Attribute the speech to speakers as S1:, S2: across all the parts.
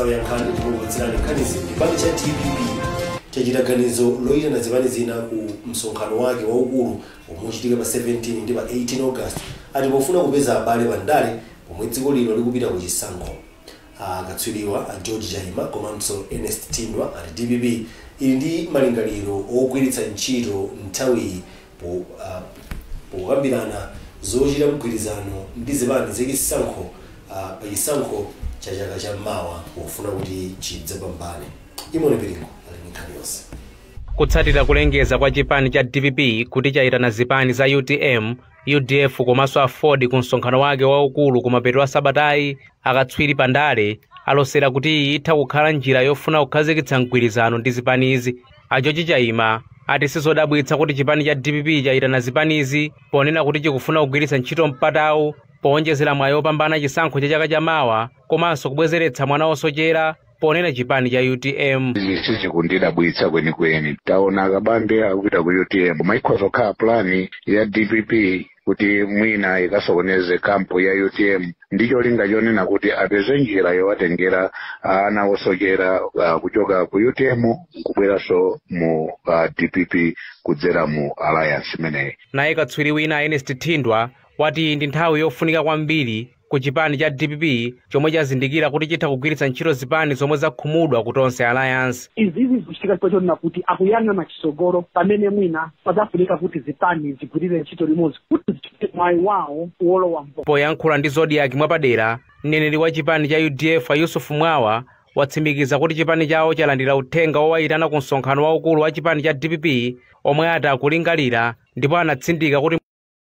S1: malo ya nkhani tikukupatsirani nkhanizi. Chipani cha DPP chachita ganizo loyitana zipani zina ku msonkhano wake waukulu omwe uchitika pa 17 ndi pa 18 August ati pofuna kupeza abale bandale pomwe dziko lino likupita ku chisankho. Akatswiriwa George Chahima komanso Ernest Tindwa ati DPP ili ndi malingaliro ogwiritsa ntchito nthawi pokambirana zochita mgwirizano ndi zipani zachisankho pa chisankho cha chaka cha mawa pofuna kuti chidzapambane. Imoni Piringo ali nkhani yonse.
S2: Kutsatira kulengeza kwa chipani cha DPP kuti chayitana zipani za UTM, UDF komanso afodi ku msonkhano wake waukulu kumapeto a sabatayi, akatswiri pandale alosera kuti itha kukhala njira yofuna kukhazikitsa mgwirizano ndi zipani izi. George Chahima ati sizodabwitsa kuti chipani cha DPP chayitana zipani izi ponena kuti chikufuna kugwiritsa ntchito mpatawu powonjezera mwayi opambana chisankho cha chaka cha mawa komanso kubwezeretsa mwana osochera ponena chipani cha UTM.
S3: Sichikundidabwitsa kwenikweni. Taona akabambe akupita ku UTM maikhoza plani ya DPP kuti mwina ikasokoneze kampu ya UTM ndicho linga chonena kuti apeze njira yowatengera ana osochera kuchoka ku UTM kubweranso mu DPP kudzera mu alliance imeneyi.
S2: Naye katswiri wina Ernest Tindwa wati ndi nthawi yofunika kwambiri ku chipani cha DPP chomwe chazindikira kuti chitha kugwiritsa ntchito zipani zomwe zakhumudwa kutonse alliance.
S4: Izi zikuchitika pachonena kuti akuyang'ana chisogolo pamene mwina pazafunika kuti zipani zigwirire ntchito limodzi kuti zichite mwayi wawo wolowa mpo.
S2: Poyankhula ndi Zodiac mwapadera, mneneri wa chipani cha UDF Yusuf Mwawa watsimikiza kuti chipani chawo chalandira uthenga wowayitana ku msonkhano waukulu wa chipani cha DPP omwe ati akulingalira ndipo anatsindika kuti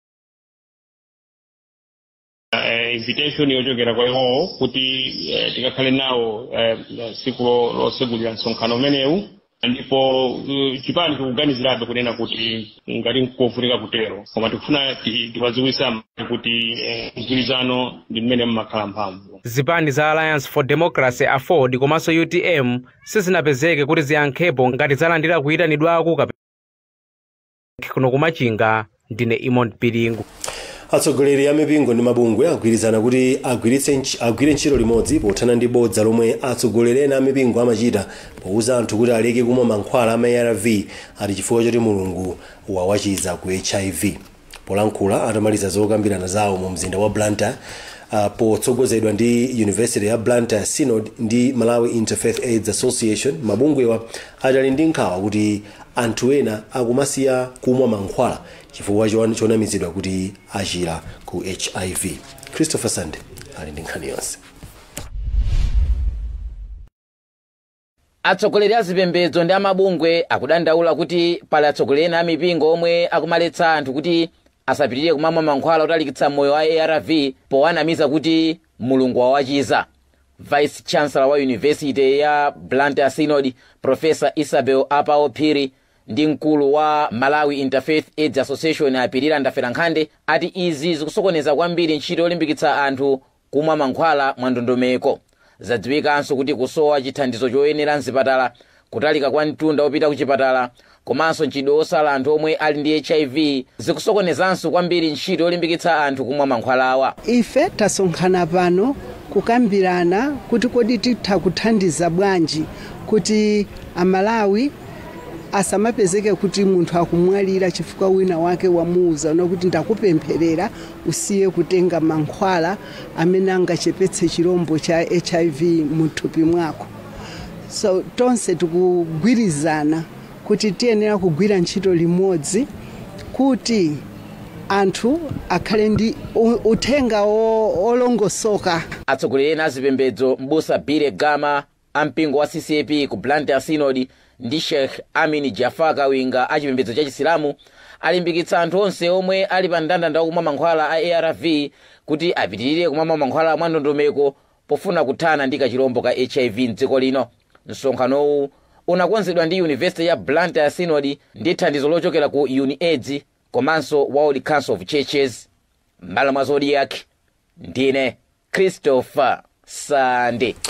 S5: invitation yochokera kwa iwo kuti tikakhale nawo siku losegulira msonkhano umenewu ndipo chipani chikuganizirabe kunena kuti ngati nkofunika kutero koma tikufuna tiwadziwitsa kuti mgwirizano ndi mmene mmakhala mphamvu.
S2: Zipani za Alliance for Democracy Afford komanso UTM sizinapezeke kuti ziyankhepo ngati zalandira kuyitanidwako kuno kumachinga. Ndine Imoni Piringo.
S1: Atsogoleri a mipingo ndi mabungwe agwirizana kuti agwire ntchito limodzi pothana ndi bodza lomwe atsogoleri ena a mipingo amachita powuza anthu kuti aleke kumwa mankhwala a ARV ati chifukwa choti Mulungu wawachiza ku HIV. Polankhula atamaliza zokambirana zawo mu mzinda wa Blantyre potsogozedwa ndi University ya Blantyre Synod ndi Malawi Interfaith AIDS Association, mabungwewa adali ndi nkhawa kuti anthu ena akumasiya kumwa mankhwala chifukwa chonamizidwa kuti achira ku HIV. Christopher Sande ali ndi nkhani yonse.
S6: Atsogoleri a zipembedzo ndi amabungwe akudandaula kuti pali atsogoleri ena a mipingo omwe akumaletsa anthu kuti asapitirire kumamwa mankhwala otalikitsa moyo wa ARV powanamiza kuti Mulungu wawachiza. Vice Chancellor wa University ya Blantyre Synod Professor Isabel Apao Phiri ndi mkulu wa Malawi Interfaith AIDS Association apirira ndafera nkhande ati izi zikusokoneza kwambiri ntchito yolimbikitsa anthu kumwa mankhwala mwa ndondomeko. Zadziwikanso kuti kusowa chithandizo choyenera mzipatala, kutalika kwa mtunda opita ku chipatala komanso ntchito osala anthu omwe ali ndi HIV zikusokonezanso kwambiri ntchito yolimbikitsa anthu kumwa mankhwalawa.
S7: Ife tasonkhana pano kukambirana kuti kodi titha kuthandiza bwanji kuti Amalawi asamapezeke kuti munthu akumwalira chifukwa wina wake wamuuza kuti ndakupempherera usiye kutenga mankhwala amene angachepetse chirombo cha HIV muthupi mwako. So tonse tikugwirizana kuti tiyenera kugwira ntchito limodzi kuti anthu akhale ndi uthenga olongosoka.
S6: Atsogoleri ena a zipembedzo Mbusa Bire Gama ampingo wa CCAP ku Blantyre Synod ndi Sheikh Amin Jafar Kawinga a chipembedzo cha Chisilamu alimbikitsa anthu onse omwe ali pa ndandanda kumwa mankhwala a ARV kuti apitirire kumwa mankhwala mwa ndondomeko pofuna kuthana ndi kachirombo ka HIV m'dziko lino. Msonkhanowu unakonzedwa ndi University ya Blantyre Synod ndi thandizo lochokera ku UNAIDS komanso World Council of Churches. M'malo mwa Zodiac, ndine Christopher Sande.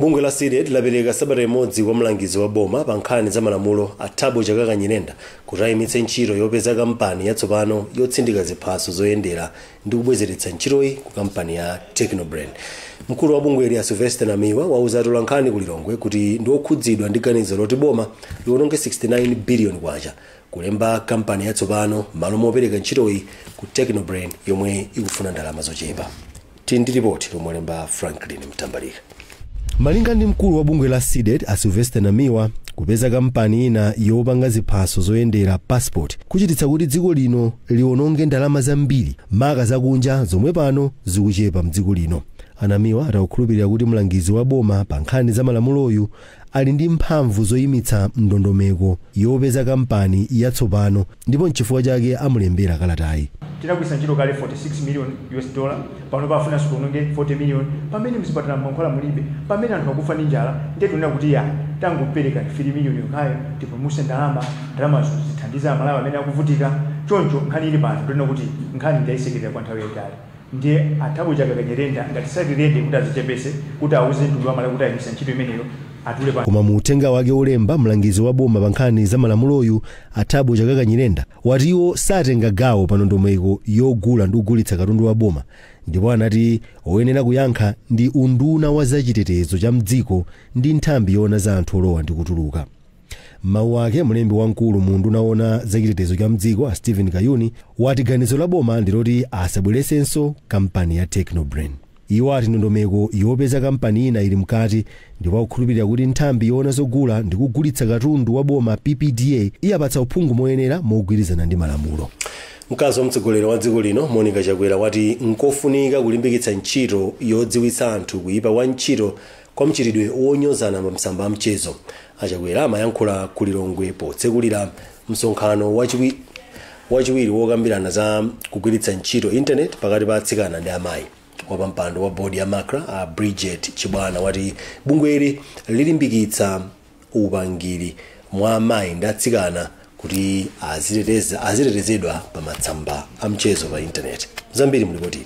S1: bungwe la SIDET lapereka sabata imodzi kwa mlangizi wa boma pa nkhani za malamulo a Thabo Chakaka Nyirenda kuti ayimitse ntchito yopeza kampani yatsopano yotsindika ziphaso zoyendera ndi kubwezeretsa ntchitoyi ku kampani ya Technobrain. Mkulu wa bungwe ya Sylvester Namiwa wauza atolankhani ku Lilongwe kuti ndi okhudzidwa ndi ganizo loti boma liwononge 69 billion kwacha kulemba kampani yatsopano malo mopereka ntchitoyi ku Technobrain yomwe ikufuna ndalama zochepa. Tindi ripoti lomwe lemba Franklin Mtambalika. Malinga ndi mkulu wa bungwe la SIDET a Sylvester Namiwa, kupeza kampani ina yopanga ziphaso zoyendera passport kuchititsa kuti dziko lino liwononge ndalama zambiri maka zakunja zomwe pano zikuchepa mdziko lino. Anamiwa atakukhulupirira kuti mlangizi wa boma pa nkhani za malamuloyu ali ndi mphamvu zoyimitsa ndondomeko yopeza kampani yatsopano ndipo n'chifukwa chake amulembera kalatayi.
S8: Tinagwisa ntchito kale 46 million US dollar pano pafuna sikunonge 40 million pamene mzipatala mankhwala mulibe pamene anthu akufa ndi njala ndiye tunena kuti ya tangopereka 3 million yokhayo tipulumutse ndalama zithandiza Amalawi amene akuvutika choncho nkhani ili pano tunena kuti nkhani ndayisekerera kwa nthawi yayitali. Ndiye Thabo Chakaka Nyirenda ngati satirende kuti azichepese kuti awuze mtundu wa Malawi kuti ayimitse ntchito imeneyo atule pa.
S1: Koma mu uthenga wake olemba mlangizi wa boma pa nkhani za malamuloyu a Thabo Chakaka Nyirenda wati iwo satenga gawo pa ndondomeko yogula ndi kugulitsa katundu wa boma ndipo anati oyenera kuyankha ndi unduna wa zachitetezo cha mdziko ndi nthambi yoona za anthu olowa ndi kutuluka. Mawu ake mlembi wamkulu mu unduna woona zachitetezo cha mdziko a Stephen Kayuni wati ganizo la boma ndiloti asabweresenso kampani ya Technobrain. Iwo ati ndondomeko yopeza kampani ina ili mkati ndipo akukhulupirira kuti nthambi yoona zogula ndi kugulitsa katundu wa boma PPDA iyapatsa uphungu moyenera mogwirizana ndi malamulo. Mkazi wa mtsogoleri wa dziko lino Monica Chakwera wati nkofunika kulimbikitsa ntchito yodziwitsa anthu kuyipa kwa ntchito kwa mchitidwe wonyozana pa msamba mchezo. Achakwera amayankhula ku Lilongwe potsekulira msonkhano wachiwiri wokambirana za kugwiritsa ntchito internet pakati pa atsikana ndi amayi. Wapampando wa bodi ya Makra a Bridget Chibwana wati bungweli lilimbikitsa upangiri mwa amayi ndi atsikana kuti azitetezedwa pa matsamba a mchezo pa internet. Zambiri mulipotiri.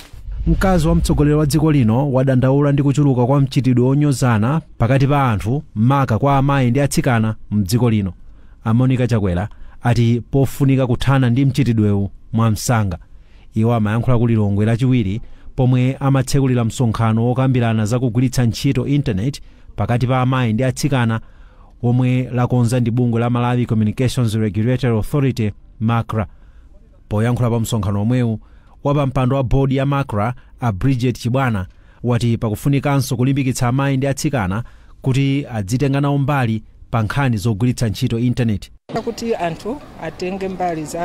S9: Mkazi wa mtsogoleri wa dziko lino wadandaula ndi kuchuluka kwa mchitidwe wonyozana pakati pa anthu maka kwa amayi ndi atsikana mdziko lino. Monica Chakwera ati pofunika kuthana ndi mchitidwewu mwa msanga. Iwo amayankhula ku Lilongwe lachiwiri pomwe amatsekulira msonkhano wokambirana za kugwiritsa ntchito internet pakati pa amayi ndi atsikana omwe lakonza ndi bungwe la Malawi Communications Regulatory Authority Makra. Poyankhula pa msonkhano omwewu wapampando wa bodi ya Makra a Bridget Chibwana wati pakufunikanso kulimbikitsa amayi ndi atsikana kuti adzitenga nawo mbali pa nkhani zogwiritsa ntchito internet.
S10: Kuti anthu atenge mbali za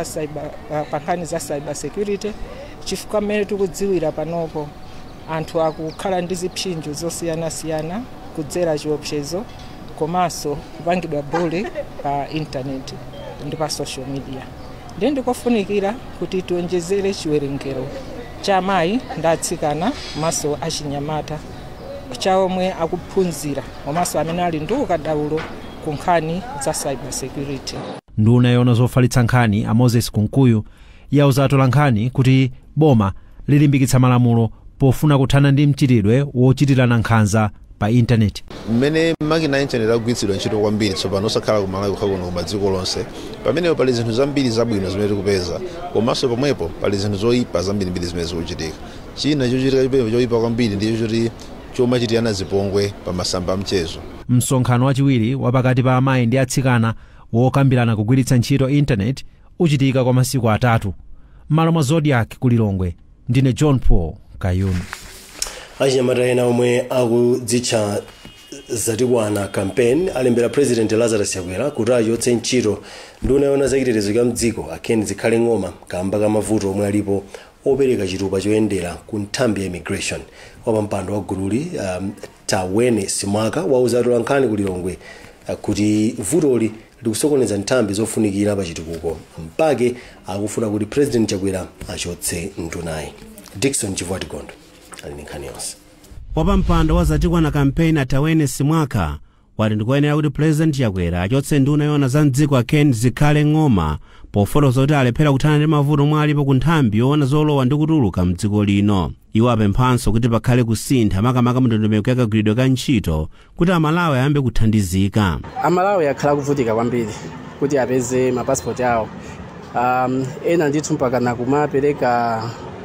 S10: pa nkhani za cyber security chifukwa mmene tikudziwira panopo anthu akukhala ndi zipsinjo zosiyanasiyana kudzera chiopsezo komanso kupangidwa bully pa internet ndi pa social media. Ndiye ndikofunikira kuti tionjezere chiwerengero cha amayi ndi atsikana maso achinyamata cha omwe akuphunzira komanso amene ali ndi ukadaulo ku nkhani za cyber security.
S9: Nduna yoona zofalitsa nkhani a Moses Kunkuyu yauza atolankhani kuti boma lilimbikitsa malamulo pofuna kuthana ndi mchitidwe wochitirana nkhanza pa internet.
S11: Mmene makina internet akugwiritsidwa ntchito kwambiri tsopano osakhala ku Malawi kuno ku dziko lonse pamene pali zinthu zambiri zabwino zimene tikupeza komanso pomwepo pali zinthu zoyipa zambiri zimene zikuchitika. China chochitika choyipa kwambiri ndicho choti choma chitiyana zipongwe pa masamba a mchezo.
S9: Msonkhano wachiwiri wapakati pa amayi ndi atsikana wokambirana kugwiritsa ntchito internet uchitika kwa masiku atatu. Malo mwa Zodiac ku Lilongwe ndine John Paul Kayuni.
S1: Achinyamata ena omwe akudzitcha Zatikwana campaign alembera President Lazarus Chakwera kuti achotse ntchito nduna yoona zachitetezo cha mdziko akheni zikhale ng'oma kamba ka mavuto omwe alipo opereka chitupa choyendera ku nthambi ya immigration. Wapampando wa gululi Tawene Simwaka wauza atolankhani ku Lilongwe kuti vutoli likusokoneza nthambi zofunikira pa chitukuko mpake akufuna kuti President Chakwera achotse ndunayi. Dickson Chivwatigondo ali ndi nkhani yonse.
S12: Wapampando wa Zatikwana campaign Tawene Simwaka
S9: wati ndikoyenera kuti President Chakwera achotse nduna yona za mdziko Ken Zikhale Ng'oma pofotokoza kuti alephera kuthana ndi mavuto omwe alipo ku nthambi yoona zolowa ndi kutuluka mdziko lino. Iwo apemphanso kuti pakhale kusintha makamaka mndondomeko yakagwiridwe ka ntchito kuti Amalawi ayambe kuthandizika.
S12: Amalawi akhala kuvutika kwambiri kuti apeze mapasipoti awo. Ena ndithu mpaka nakumapereka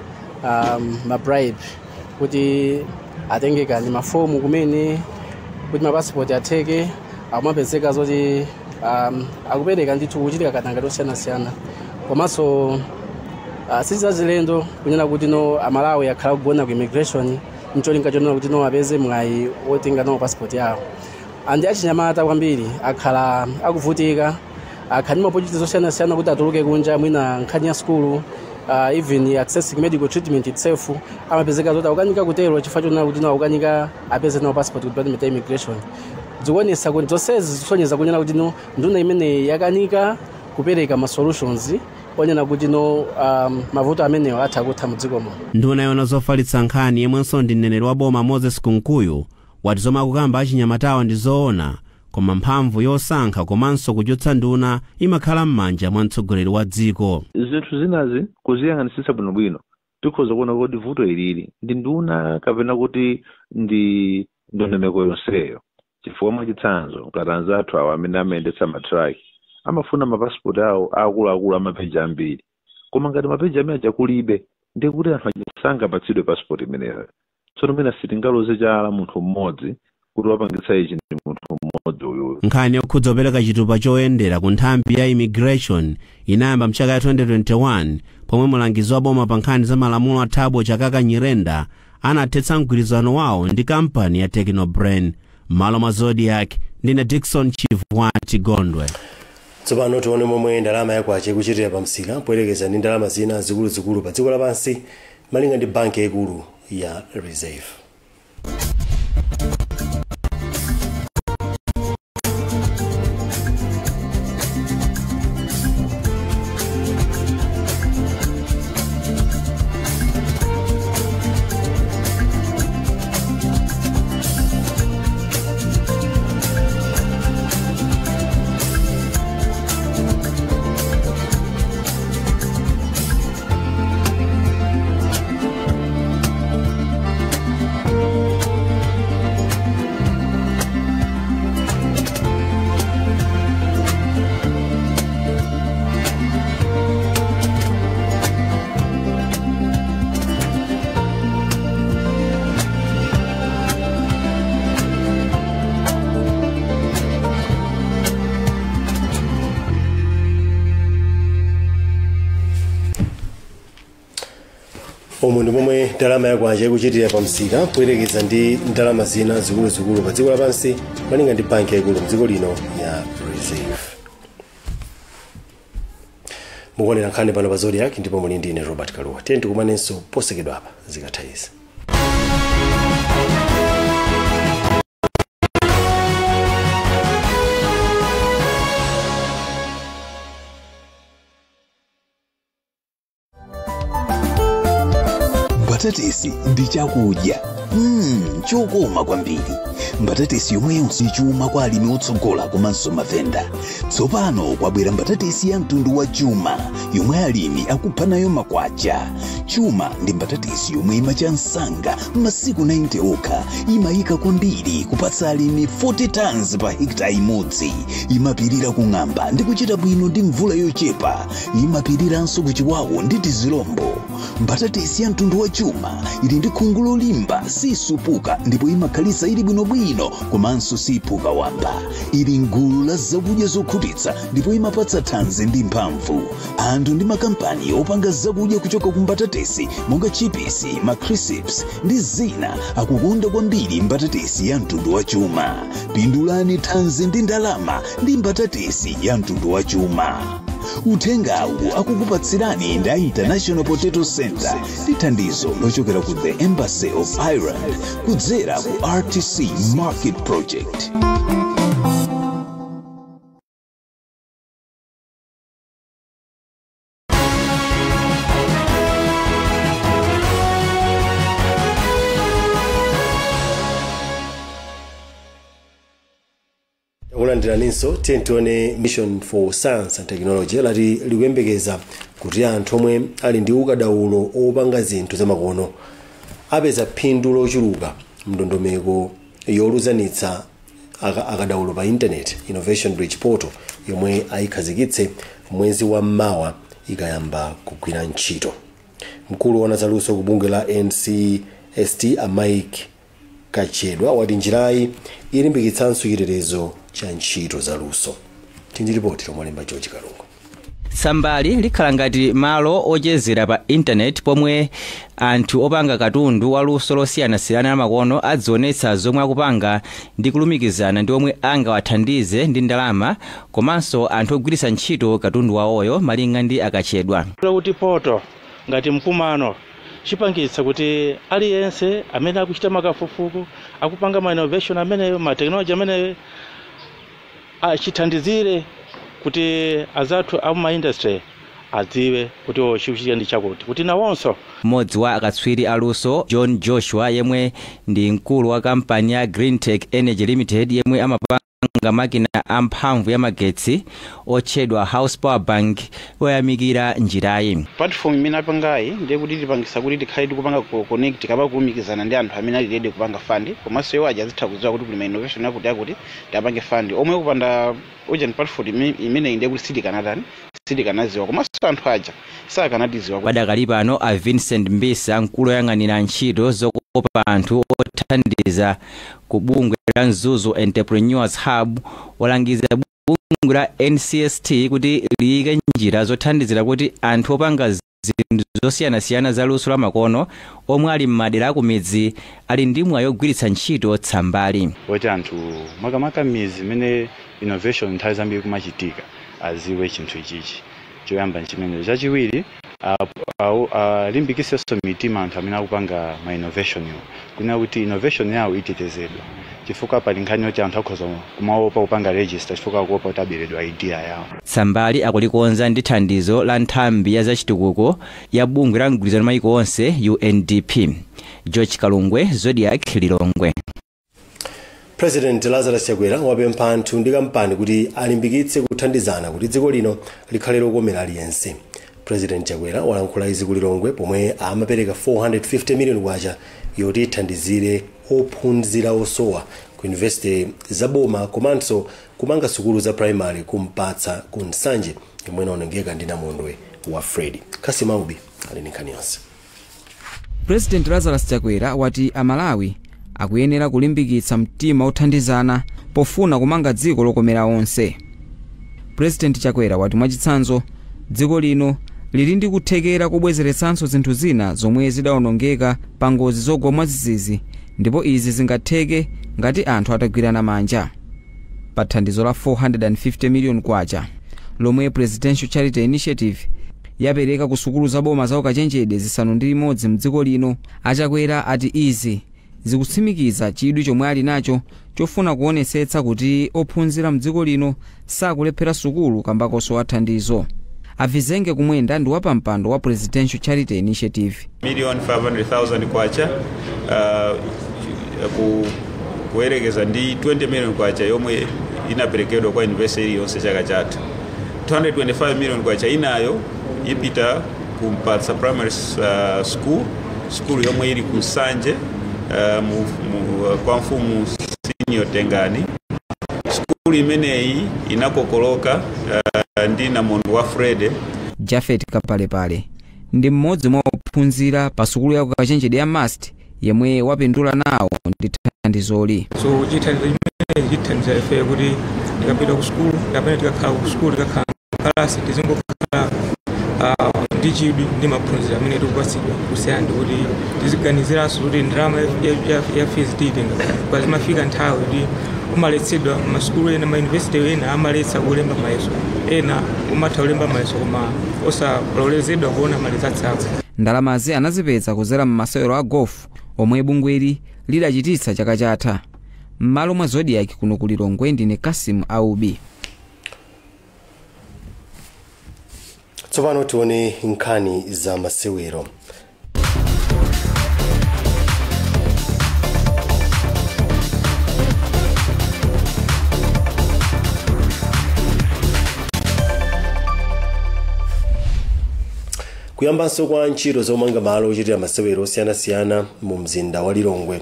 S12: mabribe kuti atengeka ndi mafomu kumene kuti mapasipoti atheke akumapezeka zoti akupereka ndithu kuchitika katanga tosiyana-siyana. Komanso sizazilendo kunena kuti no Amalawi akhala kugona ku immigration mcholinga chonena kuti no apeze mwayi otenga no passport yawo. Andi achinyamata kwambiri akhala akuvutika akhala ndi mapochiti zosiyana-siyana kuti atuluke kunja mwina nkhani ya skulu even accessing medical treatment itself amapezeka zoti akukanika kutero chifukwa chonena kuti no akukanika apeze no passport ku department ya immigration. Zikuonesa kuti zonsezi zisonyeza kunena kuti no nduna imene yakanika kupereka ma solutions onena kuti no mavuto amenewo atha kutha mudzikomo.
S9: Nduna yona zofalitsa nkhani yemwenso ndi mneneri wa boma Moses Kunkuyu wati zomwe akukamba achinyamatawa ndi zoona, koma mphamvu yosankha komanso kuchotsa nduna imakhala m'manja mwa mtsogoleri wa dziko.
S13: Zinthu zinazi kuziyang'anisisa bwinobwino tikhoza kuona kuti vuto ilili ndi nduna kapena kuti ndi ndondomeko yonseyo. Chifukwa mwachitsanzo mkatanzi athu awo amene amayendetsa matraki amafuna mapasipoti awo akuluakulu amapeji ambiri, koma ngati mapeji amene achakulibe ndi kuti anthu sangapatsidwe pasipoti imeneyo. Tsono mena sitingaloze chala munthu mmodzi kuti wapangitsa ichi ndi munthu mmodzi uyu.
S9: Nkhani yokhudza kupereka chitupa choyendera ku nthambi ya immigration inayamba mchaka ya 2021 pomwe mulangizi wa boma pa nkhani za malamulo a Thabo Chakaka Nyirenda anathetsa mgwirizano wawo ndi kampani ya Technobrain. Malo mwa Zodiac ndine Dickson Chivwati Gondwe.
S1: Tsopano tione momwe ndalama yakwache kuchitira pa msika poyerekeza ndi ndalama zina zikuluzikulu pa dziko lapansi malinga ndi banki yaikulu ya Reserve. Omwe ndi momwe ndalama yakwache kuchitira pa msika poyerekeza ndi ndalama zina zikuluzikulu pa dziko lapansi malinga ndi banki yaikulu mdziko lino ya Reserve. Mukuonera nkhani pano pa Zodiac ndipo muli ndi ine Robert Kaluwa. Tiye tikumanenso posekedwa apa zikatha izi.
S14: Mbatatisi ndi chakudya chokoma kwambiri. Mbatatisi yomweyo sichuma kwa alimi otsogola komanso mavenda. Tsopano kwabwera mbatatisi ya mtundu wa chuma yomwe alimi akupha nayo makwacha. Chuma ndi mbatatisi yomwe imacha msanga masiku 90 okha, imayika kwambiri kupatsa alimi 40 tons pa hekta imodzi. Imapirira kung'amba ndi kuchita bwino ndi mvula yochepa. Imapiriranso kuchiwawo ndi tizilombo. Mbatatisi ya mtundu wa chuma ili ndi khungu lolimba, sisupuka ndipo imakhalisa ili bwinobwino komanso sipuka wamba. Ili ngulu la zakudya zokhutitsa ndipo imapatsa thanzi ndi mphamvu. Anthu ndi makampani opanga zakudya kuchoka ku mbatatisi monga Chipisi, Macrisps ndi zina akukonda kwambiri mbatatisi ya mtundu wa chuma. Pindulani thanzi ndi ndalama ndi mbatatisi ya mtundu wa chuma. Uthengawu akukupatsirani nda International Potato Center ndi thandizo lochokera ku the Embassy of Ireland kudzera ku RTC Market Project.
S1: tikuyandikiraninso tione Mission for Science and Technology lati likuyembekeza kuti anthu omwe ali ndi ukadaulo opanga zinthu zamakono apeza phindu lochuluka mndondomeko yoluzanitsa akadaulo pa internet Innovation Bridge Portal yomwe ayikhazikitse mwezi wa Mawa ikayamba kugwira ntchito. Mkulu wa zaluso ku bungwe la NCST Mike Kachedwa wati njirayi ilimbikitsanso chitetezo cha ntchito zaluso. Tindiripoti lomwelemba George Kalungu.
S15: Sambali likhala ngati malo ochezera pa internet pomwe anthu opanga katundu waluso losiyanasiyana amakono adzionetsa zomwe akupanga ndi kulumikizana ndi omwe angawathandize ndi ndalama komanso anthu ogwiritsa ntchito katundu wawoyo malinga ndi Akachedwa.
S16: Kuti poto ngati mkumano chipangitsa kuti aliyense amene akuchita makafukufuku akupanga ma innovation ameneyo ma technology ameneyo achithandizire kuti azathu ama industry adziwe kuti chikuchitika ndi chakuti kuti nawonso.
S15: Mmodzi wa akatswiri aluso John Joshua yemwe ndi mkulu wa kampani ya Greentech Energy Limited yemwe amapanga makina amphamvu ya magetsi otchedwa House Power Bank oyamikira njirayi.
S17: Platform imene apangayi ndiye kuti tipangisa kuti tikhale tikupanga connect kapa kulumikizana ndi anthu amene ali ready kupanga fund komanso iwo aja azitha kudziwa kuti kuli ma innovation yakuti tiapange fund omwe kupanda ocean platform imene ndiye kuti sitikanadziwa komanso anthu aja sakanatidziwa.
S15: Padakali pano a Vincent Mbisa mkulu oyang'anira ntchito zokopa anthu othandiza ku bungwe la Nzuzu Entrepreneurs Hub walangiza bungwe la NCST kuti liyike njira zothandizira kuti anthu opanga zinthu zosiyanasiyana zaluso la makono omwe ali m'madera akumidzi ali ndi mwayi ogwiritsa ntchito tsambali.
S18: Kuti anthu makamaka midzi imene innovation nthawi zambiri kumachitika aziwe chinthu ichichi choyamba nchimene. Chachiwiri alimbikisenso mitima anthu amene akupanga ma innovation kuna kuti innovation yawo itetezedwa chifukwa pali nkhani yoti anthu akhoza kumaopa kupanga register chifukwa akuopa kuti aberedwa idea yawo.
S15: Sambali akulikonza ndi thandizo la nthambi ya zachitukuko ya bungwe la mgwirizano mayiko onse UNDP. George Kalungwe, Zodiac Lilongwe.
S1: President Lazarus Chakwera wapempha anthu ndi kampani kuti alimbikitse kuthandizana kuti dziko lino likhale lokomera aliyense. President Chakwera walankhula izi ku Lilongwe pomwe amapereka 450 million kwacha yoti ithandizire ophunzira osowa ku university zaboma komanso kumanga sukulu za primary kumpatsa ku Nsanje yomwe inaonongeka ndi namondwe wa Fred Kasimaubi ali ndi nkhani yonse.
S19: President Lazarus Chakwera wati Amalawi akuyenera kulimbikitsa mtima othandizana pofuna kumanga dziko lokomera onse. President Chakwera wati mwachitsanzo dziko lino lili ndi kuthekera kubwezeretsanso zinthu zina zomwe zidaonongeka pa ngozi zogwa mwadzidzidzi ndipo izi zingatheke ngati anthu atagwirana manja. Pa thandizo la 450 million kwacha lomwe Presidential Charity Initiative yapereka ku sukulu za boma za ukachenjede zisanu ndi limodzi mdziko lino, Achakwera ati izi zikutsimikiza chidwi chomwe ali nacho chofuna kuonetsetsa kuti ophunzira mdziko lino sakulephera sukulu kambakonso wa thandizo. Avizenge kumwenda ndi wapampando wa Presidential Charity Initiative.
S20: 1,500,000 kwacha kuwerekeza ndi 20 million kwacha yomwe inaperekedwa kwa university yonse chaka chatha. 225 million kwacha inayo ipita kumpatsa primary school yomwe ili ku Nsanje kwa mfumu Senior Tengani. School imeneyi inakokoloka ndi namondo wa Fred.
S19: Jafet Kapalepale ndi mmodzi mwa ophunzira pa sukulu ya ukachenjede ya Mast yemwe wapindula nawo ndi thandizoli.
S21: So chithandizo chimene chithandiza ife kuti tikapita ku sukulu kapena tikakhala ku sukulu tikakhala kalasi tizingokhala ndi chidwi ndi maphunziro amene tikupatsidwa kusiyana ndi kuti tiziganiziranso kuti ndalama ya fees titenga kwa zimafika nthawi kuti umaletsedwa masukulu ena mauniversity ena amaletsa kulemba mayeso ena umatha kulemba mayeso koma osalolezedwa kuona malizatsi awo.
S19: Ndalamazi anazipeza kuzera m'masewero a golf omwe bungweli lidachititsa chaka chatha. M'malo mwa Zodiac kuno ku Lilongwe ndine Kasim Aubi.
S1: Tsopano tione nkhani za masewero. kuyambanso kwa ntchito zomanga malo ochitira masewero osiyanasiyana mu mzinda wa Lilongwe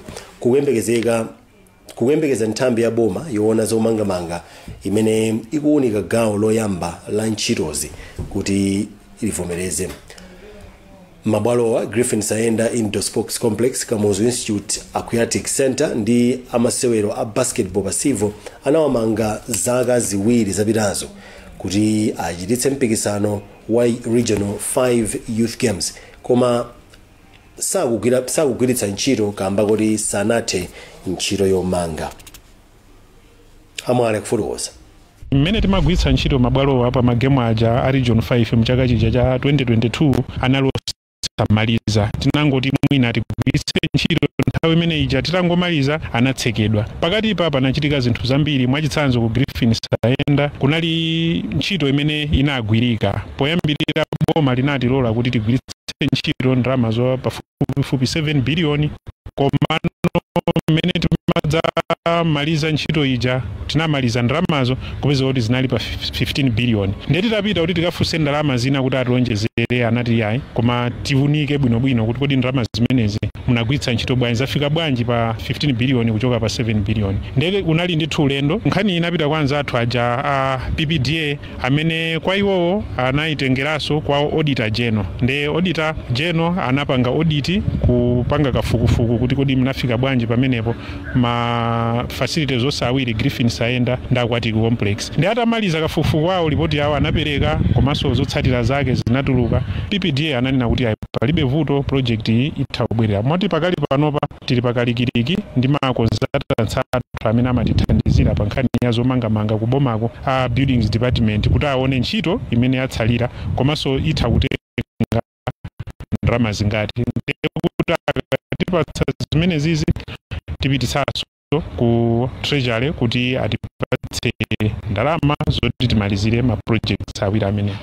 S1: kukuyembekeza nthambi ya boma yoona zomangamanga imene ikuwunika gawo loyamba la ntchitozi kuti ilivomereze. Mabwalowa Griffin Sayenda Indoor Sports Complex, Kamuzu Institute Aquatic Center ndi amasewero a basketball pasivo anawamanga zaka ziwiri zapitazo kuti achititse mpikisano wa Regional 5 Youth Games, koma sakugwiritsa ntchito kamba kuti sanathe ntchito yomanga. Amwale kufotokoza.
S3: Mmene timagwiritsa ntchito mabwalowa pa magemu aja a Region 5 mchaka chija cha 2022 analosamaliza. Tinangoti mwina tigwiritse ntchito nthawi imene ija titangomaliza anatsekedwa. Pakati pa panachitika zinthu zambiri, mwachitsanzo ku Griffin Sayenda kunali ntchito imene inagwirika. Poyambirira boma linatilola kuti tigwiritse ntchito ndalama zo pafupifupi 7 biliyoni, komano mmene timadzamaliza ntchito ija tinamaliza ndalamazo kupeza kuti zinali pa 15 biliyoni. Ndeti tapita kuti tikafunse ndalama zina kuti atilonjezere, anati yayi, koma tiunike bwinobwino kuti kodi ndalama zimenezi munagwiritsa ntchito bwanji, zafika bwanji pa 15 biliyoni kuchoka pa 7 biliyoni. Ndeke unali ndithu ulendo. Nkhani inapita kwa anzathu aja a PPDA amene kwa iwowo anayitengeranso kwa auditor general. Nde auditor general anapanga audit kupanga kafukufuku kuti kodi mnafika bwanji pamenepo ma facilities osawiri Griffin Sayenda ndi Aquatic Complex. Ndi atamaliza kafukufuku wawo ripoti yawo anapereka, komanso zotsatira zake zinatuluka. PPDA ananena kuti palibe vuto, project iyi itha kubwerera. Moti pakali panopa tili pakalikiliki ndi makonzata amene amatithandizira pa nkhani ya zomangamanga kubomako a buildings department kuti aone ntchito imene yatsalira, komanso itha kutenga ndalama zingati. Kuti atipatsa zimene zizi tipitisaso ku treasury kuti atipatse ndalama zoti timalizire ma projects awiri amene.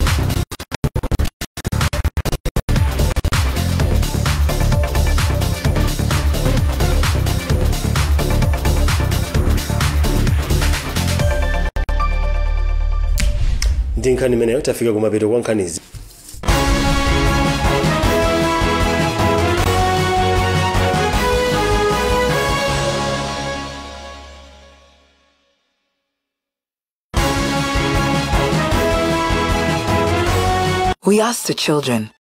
S1: Ndi nkhani imeneyo tafika kumapeto kwa nkhanizi.
S22: We asked the children,